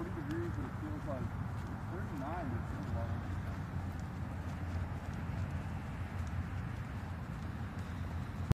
40 degrees, but it feels like it's 39, but it feels low.